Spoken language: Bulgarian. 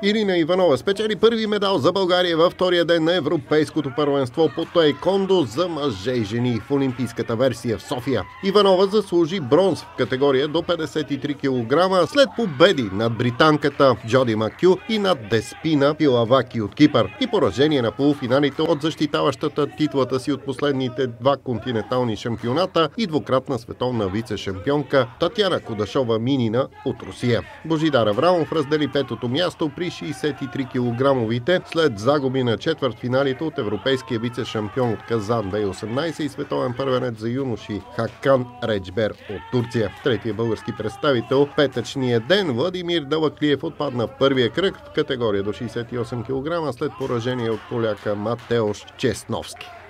Ирина Иванова спечели първи медал за България във втория ден на Европейското първенство по таеквондо за мъже и жени в олимпийската версия в София. Иванова заслужи бронз в категория до 53 кг след победи над британката Джоди Макю и над Деспина Пилаваки от Кипър и поражение на полуфиналите от защитаващата титлата си от последните два континентални шампионата и двукратна световна вице-шампионка Татяна Кудашова-Минина от Русия. Божидар Аврамов раздели петото място при 63 кг след загуби на четвъртфиналите от европейския вице-шампион от Казан 2018 и световен първенец за юноши Хакан Реджбер от Турция. Третия български представител петъчния ден Владимир Далаклиев отпадна в първия кръг в категория до 68 кг след поражение от поляка Матеош Чесновски.